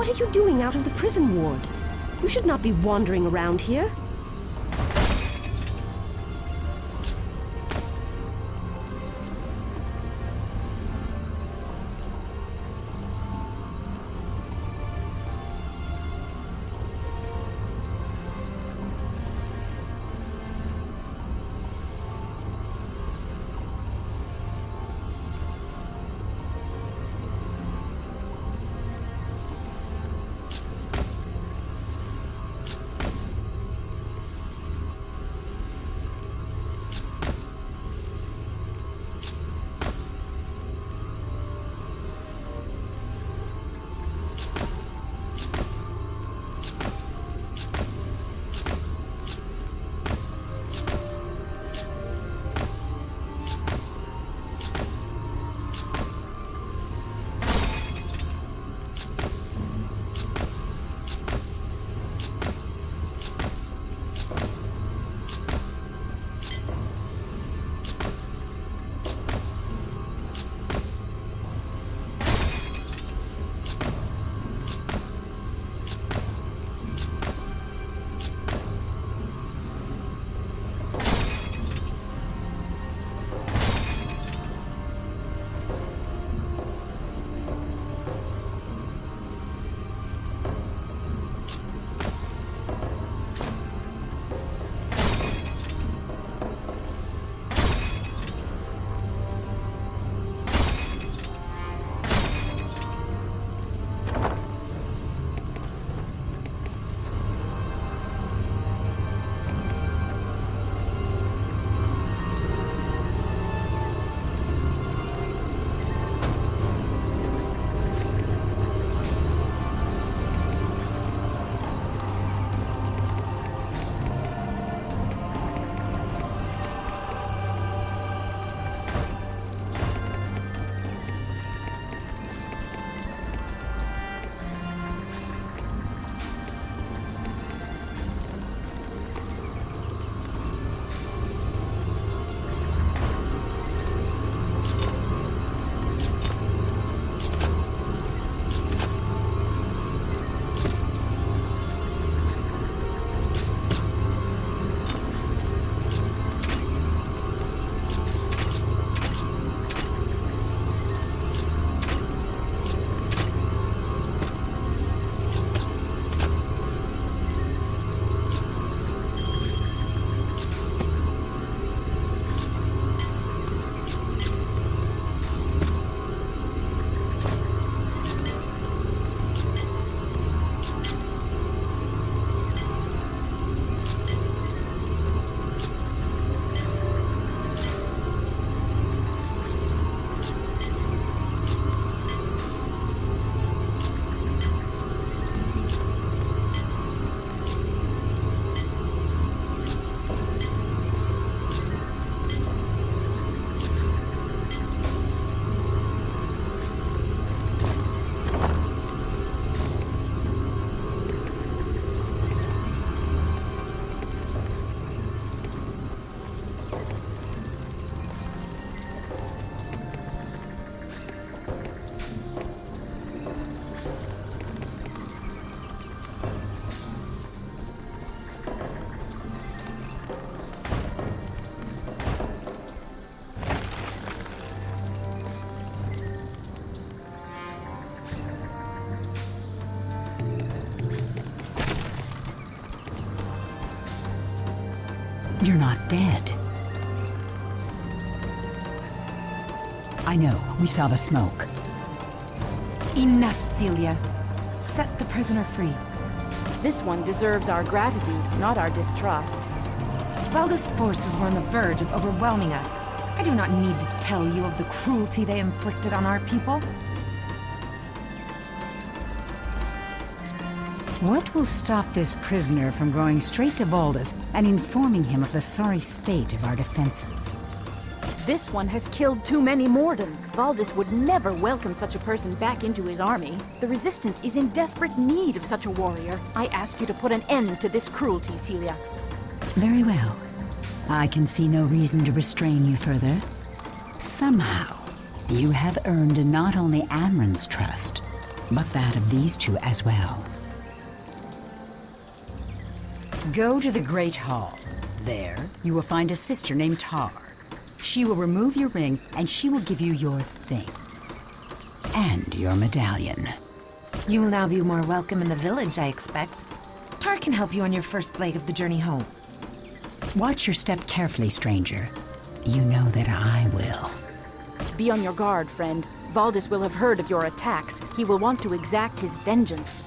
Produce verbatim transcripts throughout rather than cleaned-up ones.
What are you doing out of the prison ward? You should not be wandering around here. You're not dead. I know. We saw the smoke. Enough, Celia. Set the prisoner free. This one deserves our gratitude, not our distrust. Valda's forces were on the verge of overwhelming us. I do not need to tell you of the cruelty they inflicted on our people. What will stop this prisoner from going straight to Valda's and informing him of the sorry state of our defenses? This one has killed too many Morden. Valdis would never welcome such a person back into his army. The Resistance is in desperate need of such a warrior. I ask you to put an end to this cruelty, Celia. Very well. I can see no reason to restrain you further. Somehow, you have earned not only Amren's trust, but that of these two as well. Go to the Great Hall. There, you will find a sister named Tar. She will remove your ring, and she will give you your things. And your medallion. You will now be more welcome in the village, I expect. Tar can help you on your first leg of the journey home. Watch your step carefully, stranger. You know that I will. Be on your guard, friend. Valdis will have heard of your attacks. He will want to exact his vengeance.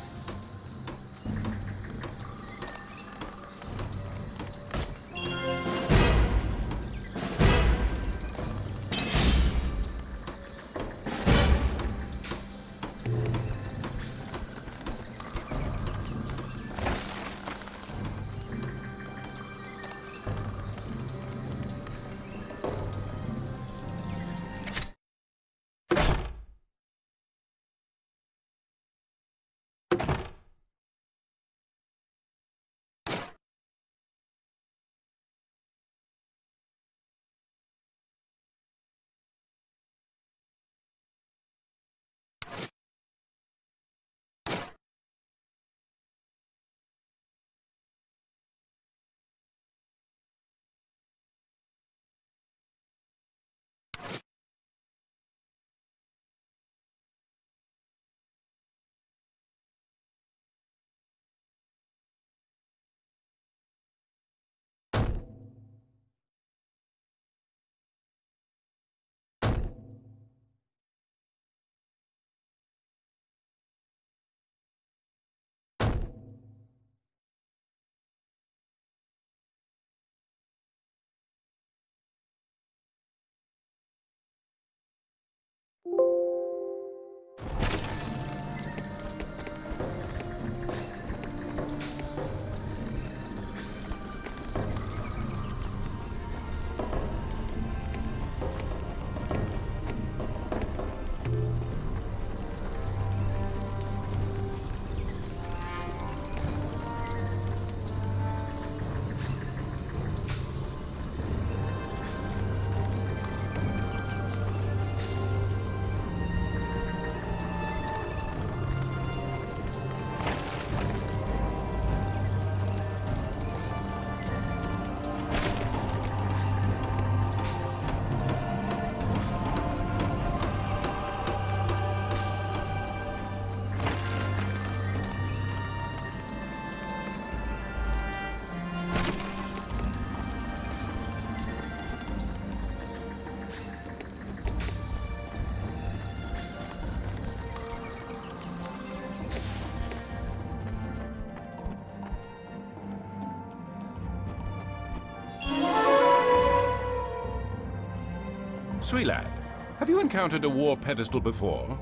Soule, have you encountered a war pedestal before?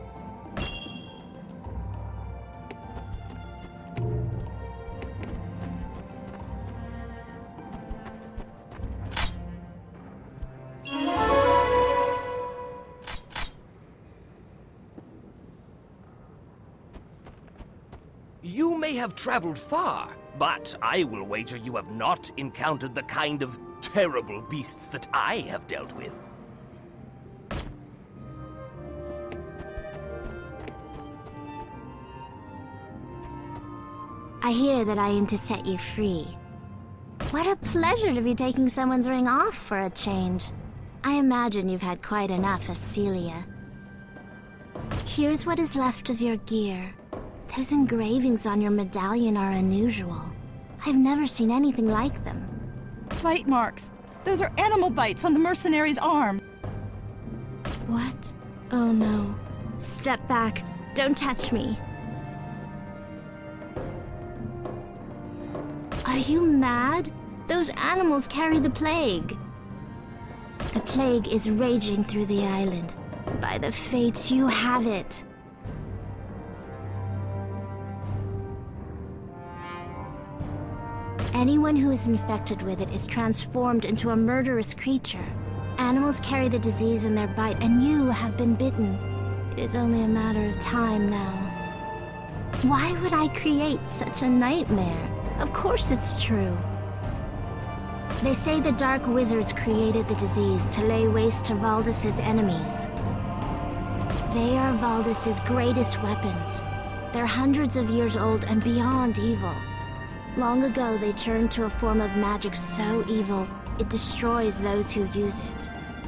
You may have traveled far, but I will wager you have not encountered the kind of terrible beasts that I have dealt with. I hear that I am to set you free. What a pleasure to be taking someone's ring off for a change. I imagine you've had quite enough of Celia. Here's what is left of your gear. Those engravings on your medallion are unusual. I've never seen anything like them. Bite marks. Those are animal bites on the mercenary's arm. What? Oh no. Step back. Don't touch me. Are you mad? Those animals carry the plague. The plague is raging through the island. By the fates, you have it. Anyone who is infected with it is transformed into a murderous creature. Animals carry the disease in their bite, and you have been bitten. It is only a matter of time now. Why would I create such a nightmare? Of course it's true. They say the Dark Wizards created the disease to lay waste to Valdis's enemies. They are Valdis's greatest weapons. They're hundreds of years old and beyond evil. Long ago, they turned to a form of magic so evil, it destroys those who use it.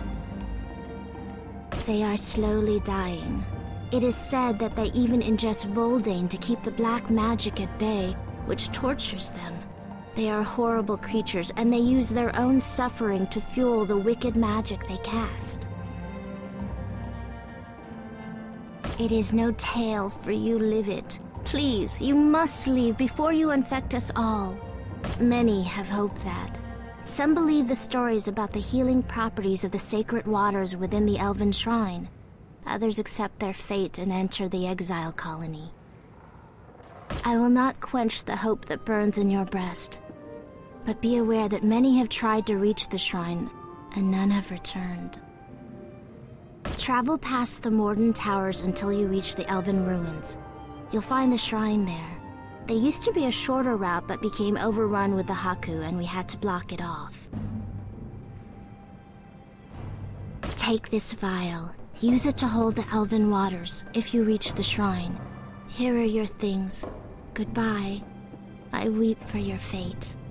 They are slowly dying. It is said that they even ingest Voldane to keep the black magic at bay, which tortures them. They are horrible creatures, and they use their own suffering to fuel the wicked magic they cast. It is no tale, for you live it. Please, you must leave before you infect us all. Many have hoped that. Some believe the stories about the healing properties of the sacred waters within the Elven Shrine. Others accept their fate and enter the exile colony. I will not quench the hope that burns in your breast, but be aware that many have tried to reach the shrine, and none have returned. Travel past the Morden Towers until you reach the Elven Ruins. You'll find the shrine there. There used to be a shorter route but became overrun with the Haku, and we had to block it off. Take this vial. Use it to hold the Elven waters if you reach the shrine. Here are your things. Goodbye. I weep for your fate.